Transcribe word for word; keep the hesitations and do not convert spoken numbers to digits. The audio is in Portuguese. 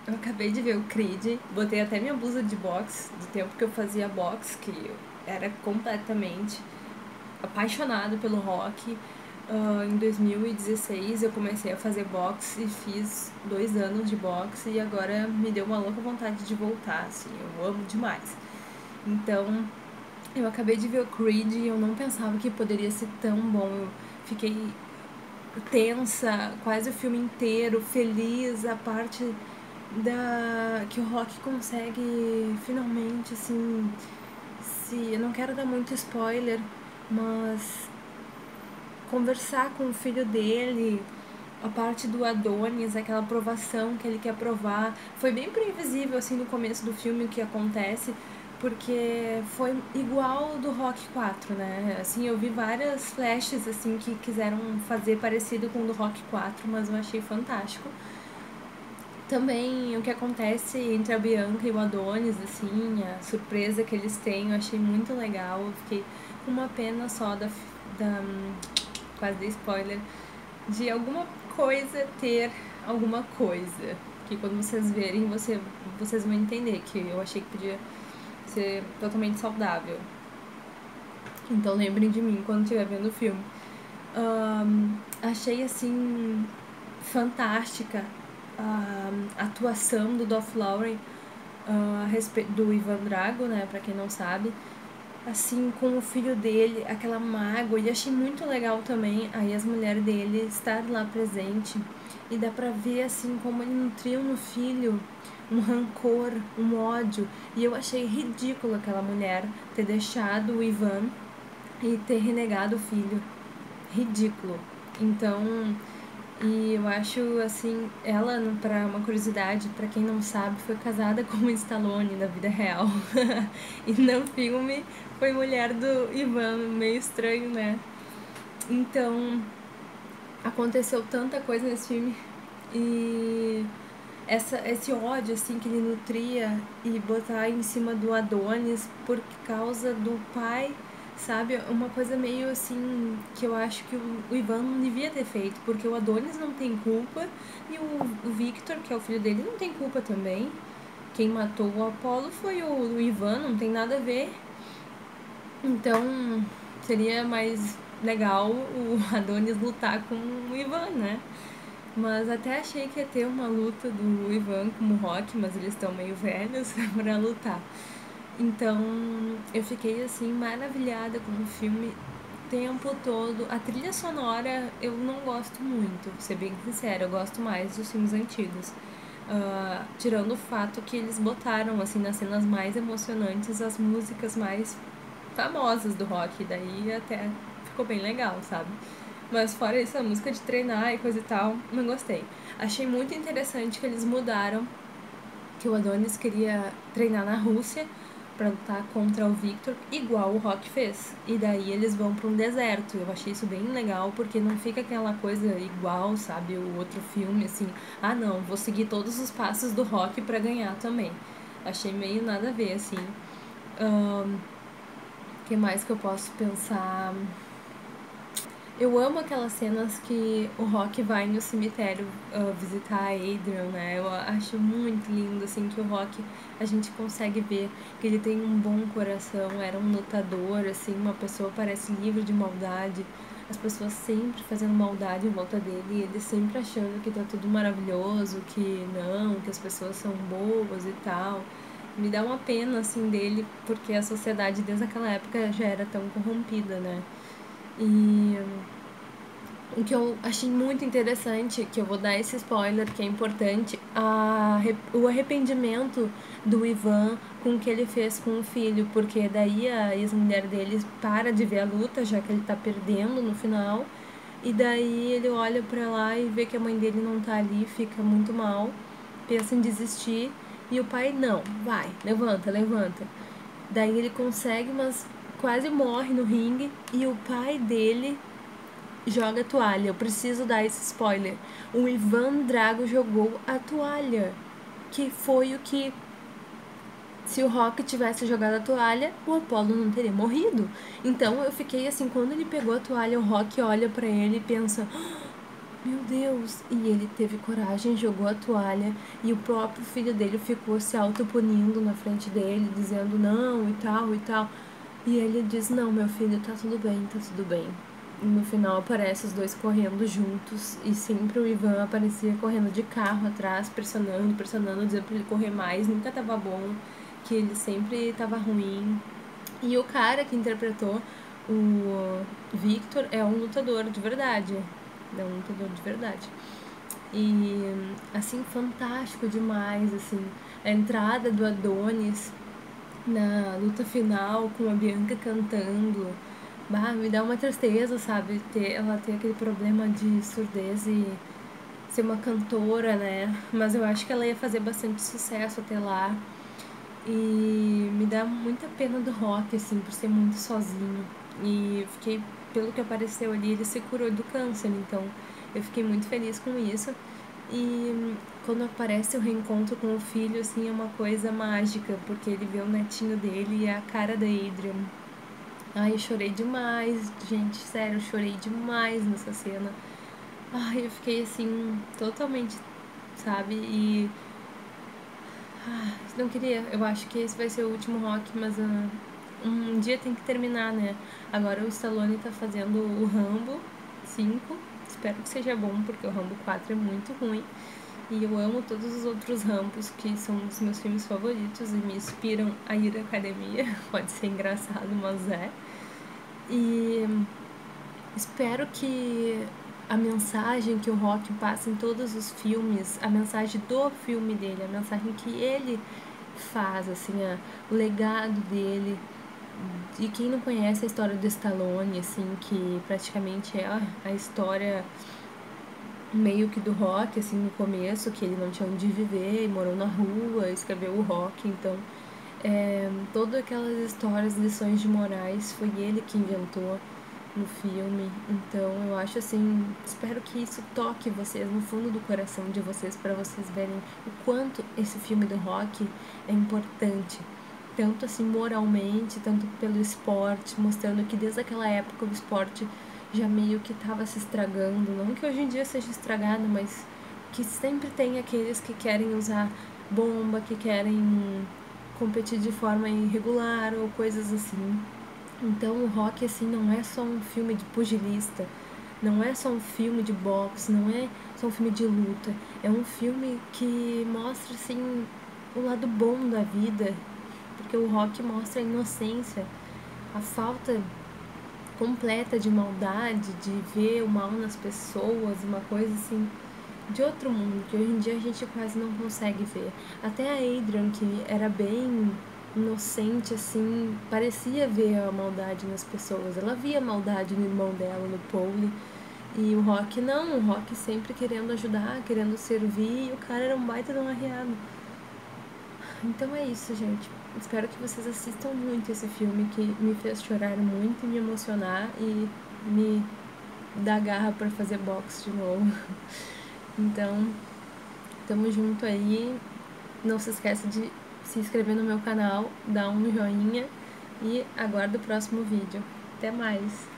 Eu acabei de ver o Creed, botei até minha blusa de boxe, do tempo que eu fazia boxe, que eu era completamente apaixonada pelo rock. Uh, em dois mil e dezesseis eu comecei a fazer boxe e fiz dois anos de boxe e agora me deu uma louca vontade de voltar, assim, eu amo demais. Então, eu acabei de ver o Creed e eu não pensava que poderia ser tão bom. Eu fiquei tensa quase o filme inteiro, feliz, a parte da que o Rock consegue finalmente, assim, se eu não quero dar muito spoiler, mas conversar com o filho dele, a parte do Adonis, aquela aprovação que ele quer provar, foi bem previsível assim no começo do filme o que acontece, porque foi igual do Rock quatro, né? Assim, eu vi várias flashes assim que quiseram fazer parecido com o do Rock quatro, mas eu achei fantástico. Também o que acontece entre a Bianca e o Adonis, assim, a surpresa que eles têm, eu achei muito legal. Eu fiquei com uma pena só da, da quase de spoiler, de alguma coisa ter alguma coisa. Que quando vocês verem, você, vocês vão entender que eu achei que podia ser totalmente saudável. Então lembrem de mim quando estiver vendo o filme. Um, achei assim fantástica a atuação do Dolph Lundgren, uh, do Ivan Drago, né, pra quem não sabe, assim, com o filho dele, aquela mágoa, e achei muito legal também aí as mulheres dele estar lá presente, e dá pra ver, assim, como ele nutriu no filho um rancor, um ódio, e eu achei ridículo aquela mulher ter deixado o Ivan e ter renegado o filho, ridículo. Então, e eu acho, assim, ela, para uma curiosidade, para quem não sabe, foi casada com o Stallone na vida real. E no filme foi mulher do Ivan, meio estranho, né? Então, aconteceu tanta coisa nesse filme. E essa, esse ódio, assim, que ele nutria e botar em cima do Adonis por causa do pai, sabe? Uma coisa meio assim que eu acho que o, o Ivan não devia ter feito, porque o Adonis não tem culpa e o, o Victor, que é o filho dele, não tem culpa também. Quem matou o Apollo foi o, o Ivan, não tem nada a ver. Então seria mais legal o Adonis lutar com o Ivan, né? Mas até achei que ia ter uma luta do Ivan com o Rock, mas eles estão meio velhos pra lutar. Então eu fiquei assim maravilhada com o filme o tempo todo. A trilha sonora eu não gosto muito, vou ser bem sincera, eu gosto mais dos filmes antigos. Uh, tirando o fato que eles botaram assim nas cenas mais emocionantes as músicas mais famosas do rock, daí até ficou bem legal, sabe? Mas fora isso, a música de treinar e coisa e tal, não gostei. Achei muito interessante que eles mudaram, que o Adonis queria treinar na Rússia pra lutar contra o Victor, igual o Rock fez. E daí eles vão pra um deserto. Eu achei isso bem legal, porque não fica aquela coisa igual, sabe, o outro filme, assim, ah não, vou seguir todos os passos do Rock pra ganhar também. Achei meio nada a ver, assim. Um, que mais que eu posso pensar? Eu amo aquelas cenas que o Rock vai no cemitério uh, visitar a Adrian, né? Eu acho muito lindo, assim, que o Rock, a gente consegue ver que ele tem um bom coração, era um lutador, assim, uma pessoa parece livre de maldade. As pessoas sempre fazendo maldade em volta dele e ele sempre achando que tá tudo maravilhoso, que não, que as pessoas são boas e tal. Me dá uma pena, assim, dele, porque a sociedade desde aquela época já era tão corrompida, né? E o que eu achei muito interessante, que eu vou dar esse spoiler que é importante, a, o arrependimento do Ivan com o que ele fez com o filho, porque daí a ex-mulher dele para de ver a luta, já que ele tá perdendo no final, e daí ele olha pra lá e vê que a mãe dele não tá ali, fica muito mal, pensa em desistir, e o pai, não, vai, levanta, levanta. Daí ele consegue, mas quase morre no ringue, e o pai dele joga a toalha. Eu preciso dar esse spoiler. O Ivan Drago jogou a toalha, que foi o que, se o Rock tivesse jogado a toalha, o Apollo não teria morrido. Então eu fiquei assim, quando ele pegou a toalha, o Rock olha pra ele e pensa, meu Deus! E ele teve coragem, jogou a toalha e o próprio filho dele ficou se autopunindo na frente dele, dizendo não e tal e tal. E ele diz, não, meu filho, tá tudo bem, tá tudo bem. E no final aparece os dois correndo juntos e sempre o Ivan aparecia correndo de carro atrás, pressionando, pressionando, dizendo pra ele correr mais, nunca tava bom, que ele sempre tava ruim. E o cara que interpretou o Victor é um lutador de verdade, é um lutador de verdade. E, assim, fantástico demais, assim, a entrada do Adonis na luta final com a Bianca cantando, bah, me dá uma tristeza, sabe, ter, ela ter aquele problema de surdez e ser uma cantora, né, mas eu acho que ela ia fazer bastante sucesso até lá. E me dá muita pena do Rock, assim, por ser muito sozinho. E eu fiquei, pelo que apareceu ali, ele se curou do câncer, então eu fiquei muito feliz com isso. E quando aparece o reencontro com o filho, assim, é uma coisa mágica, porque ele vê o netinho dele e é a cara da Adrian. Ai, eu chorei demais, gente, sério, eu chorei demais nessa cena. Ai, eu fiquei assim, totalmente, sabe? E ah, não queria. Eu acho que esse vai ser o último Rock, mas uh, um dia tem que terminar, né? Agora o Stallone tá fazendo o Rambo cinco. Espero que seja bom, porque o Rambo quatro é muito ruim. E eu amo todos os outros Rambos, que são os meus filmes favoritos e me inspiram a ir à academia. Pode ser engraçado, mas é. E espero que a mensagem que o Rock passa em todos os filmes, a mensagem do filme dele, a mensagem que ele faz, assim, a, o legado dele. E quem não conhece a história do Stallone, assim, que praticamente é a, a história meio que do Rock, assim, no começo, que ele não tinha onde viver, morou na rua, escreveu o Rock, então é, todas aquelas histórias, lições de morais, foi ele que inventou no filme. Então eu acho assim, espero que isso toque vocês no fundo do coração de vocês, para vocês verem o quanto esse filme do Rock é importante, tanto assim moralmente, tanto pelo esporte, mostrando que desde aquela época o esporte já meio que estava se estragando, não que hoje em dia seja estragado, mas que sempre tem aqueles que querem usar bomba, que querem competir de forma irregular ou coisas assim. Então o Rock, assim, não é só um filme de pugilista, não é só um filme de boxe, não é só um filme de luta. É um filme que mostra, assim, o lado bom da vida, porque o Rock mostra a inocência, a falta completa de maldade, de ver o mal nas pessoas, uma coisa, assim, de outro mundo, que hoje em dia a gente quase não consegue ver. Até a Adrian, que era bem inocente, assim, parecia ver a maldade nas pessoas. Ela via a maldade no irmão dela, no Paul. E o Rock não, o Rock sempre querendo ajudar, querendo servir, e o cara era um baita de um arriado. Então é isso, gente. Espero que vocês assistam muito esse filme, que me fez chorar muito e me emocionar e me dar garra para fazer boxe de novo. Então, tamo junto aí. Não se esqueça de se inscrever no meu canal, dar um joinha e aguardo o próximo vídeo. Até mais!